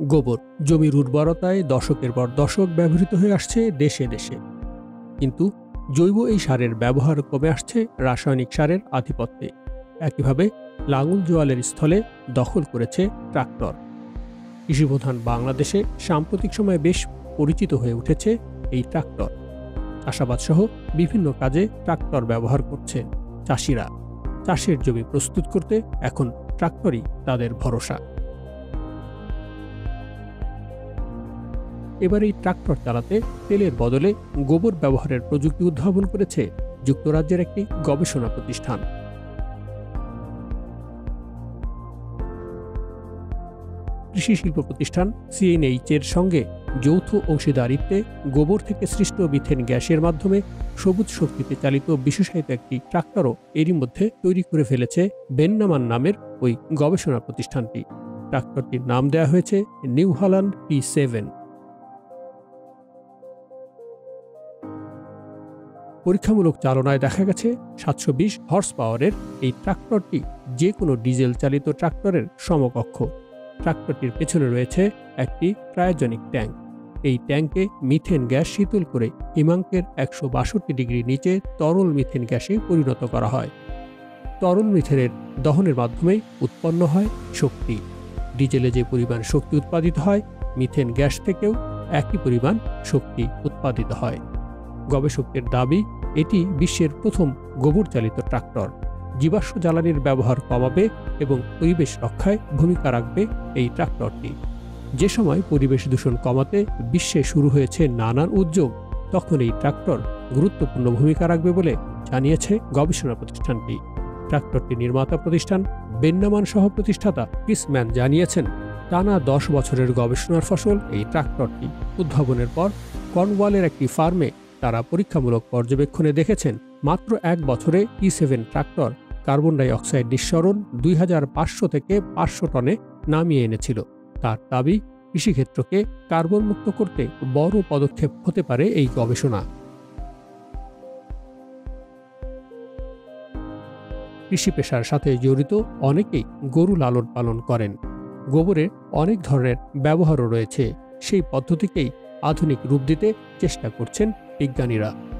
গোবর জমির উর্বরতায় দশকের পর দশক ব্যবহৃত হয়ে আসছে দেশে দেশে, কিন্তু জৈব এই সারের ব্যবহার কমে আসছে রাসায়নিক সারের আধিপত্যে। একইভাবে লাঙল জোয়ালের স্থলে দখল করেছে ট্রাক্টর। কৃষিপ্রধান বাংলাদেশে সাম্প্রতিক সময়ে বেশ পরিচিত হয়ে উঠেছে এই ট্রাক্টর। চাষাবাদ সহ বিভিন্ন কাজে ট্রাক্টর ব্যবহার করছে চাষিরা। চাষের জমি প্রস্তুত করতে এখন ট্রাক্টরই তাদের ভরসা। এবার এই ট্রাক্টর চালাতে তেলের বদলে গোবর ব্যবহারের প্রযুক্তি উদ্ভাবন করেছে যুক্তরাজ্যের একটি গবেষণা প্রতিষ্ঠান। কৃষি শিল্প প্রতিষ্ঠান এনএইচএর সঙ্গে যৌথ অংশীদারিত্বে গোবর থেকে সৃষ্ট মিথেন গ্যাসের মাধ্যমে সবুজ শক্তিতে চালিত বিশেষায়িত একটি ট্রাক্টরও এরই মধ্যে তৈরি করে ফেলেছে বেন্নামান নামের ওই গবেষণা প্রতিষ্ঠানটি। ট্রাক্টরটির নাম দেওয়া হয়েছে নিউ হল্যান্ড P7। পরীক্ষামূলক চালনায় দেখা গেছে 720 হর্স পাওয়ারের এই ট্রাক্টরটি যে কোনো ডিজেল চালিত ট্রাক্টরের সমকক্ষ। ট্রাক্টরটির পেছনে রয়েছে একটি ক্রায়োজেনিক ট্যাঙ্ক। এই ট্যাঙ্কে মিথেন গ্যাস শীতল করে হিমাঙ্কের 162 ডিগ্রি নিচে তরল মিথেন গ্যাসে পরিণত করা হয়। তরল মিথেনের দহনের মাধ্যমেই উৎপন্ন হয় শক্তি। ডিজেলে যে পরিমাণ শক্তি উৎপাদিত হয়, মিথেন গ্যাস থেকেও একই পরিমাণ শক্তি উৎপাদিত হয়। গবেষকদের দাবি, এটি বিশ্বের প্রথম গোবর চালিত ট্রাক্টর। জীবাশ্ম জ্বালানির ব্যবহার কমাবে এবং পরিবেশ রক্ষায় ভূমিকা রাখবে এই ট্রাক্টরটি। যে সময় পরিবেশ দূষণ কমাতে বিশ্বে শুরু হয়েছে নানান উদ্যোগ, তখন এই ট্রাক্টর গুরুত্বপূর্ণ ভূমিকা রাখবে বলে জানিয়েছে গবেষণা প্রতিষ্ঠানটি। ট্রাক্টরটি নির্মাতা প্রতিষ্ঠান বেন্নামান সহ প্রতিষ্ঠাতা ক্রিসম্যান জানিয়েছেন, টানা 10 বছরের গবেষণার ফসল এই ট্রাক্টরটি। উদ্ভাবনের পর কর্নওয়ালের একটি ফার্মে তারা পরীক্ষামূলক পর্যবেক্ষণে দেখেছেন মাত্র 1 বছরে P7 tractor carbon die oxide নিঃসরণ 2500 থেকে 500 টনে নামিয়ে এনেছিল। তার দাবি, কৃষিক্ষেত্রকে কার্বন মুক্ত করতে বড় পদক্ষেপ হতে পারে এই গবেষণা। কৃষি পেশার সাথে জড়িত অনেকেই গরু লালন পালন করেন। গোবরে অনেক ধরনের ব্যবহারও রয়েছে। সেই পদ্ধতিকেই আধুনিক রূপ দিতে চেষ্টা করছেন বিজ্ঞানীরা।